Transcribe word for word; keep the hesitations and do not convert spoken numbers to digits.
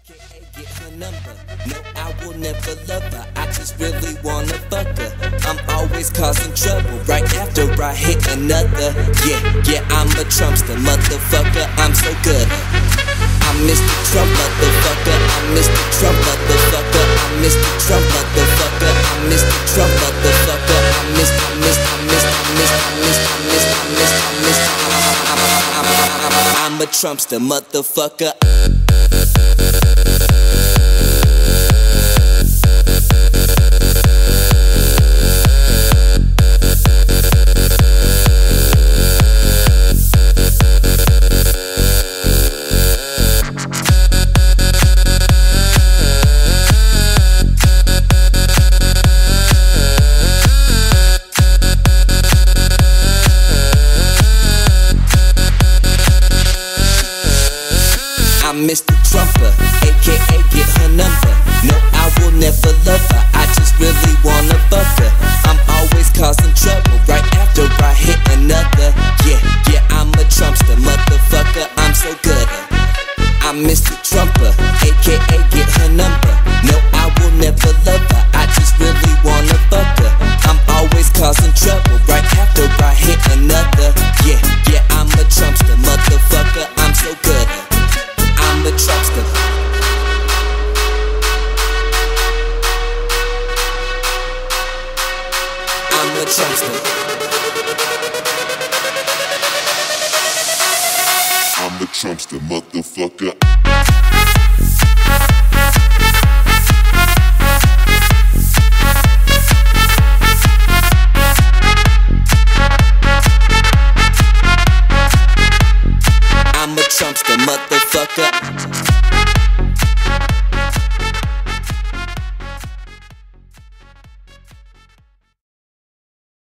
A K A get her number. No, I will never love her. I just really wanna fuck her. I'm always causing trouble right after I hit another. Yeah, yeah, I'm a Trumpster, motherfucker. I'm so good. I'm Mister Trump, motherfucker. I'm Mister Trump, motherfucker. I'm Mister Trump, motherfucker. I'm Mister Trump, motherfucker. I'm Mister I'm Mister I'm Mister I'm Mister I'm Mister I'm Mister I'm Mister I'm Mister I'm a Trumpster, motherfucker. I'm Mister Trumper, A K A get her number. No, I will never love her. I just really wanna fuck her. I'm always causing trouble right after I hit another. Yeah, yeah, I'm a Trumpster, motherfucker. I'm so good. I'm Mister Trumper, A K A get her number. No, I will never love her. I just really wanna fuck her. I'm always causing trouble right after I hit another. Yeah, yeah, I'm a Trumpster, motherfucker. I'm so good. I'm a Trumpster. I'm a Trumpster. I'm the Trumpster, motherfucker. I'm a Trumpster, motherfucker.